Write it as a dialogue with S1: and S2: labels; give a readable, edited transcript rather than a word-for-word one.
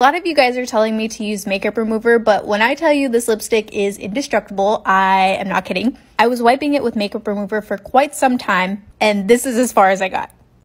S1: A lot of you guys are telling me to use makeup remover, but when I tell you this lipstick is indestructible, I am not kidding. I was wiping it with makeup remover for quite some time, and this is as far as I got.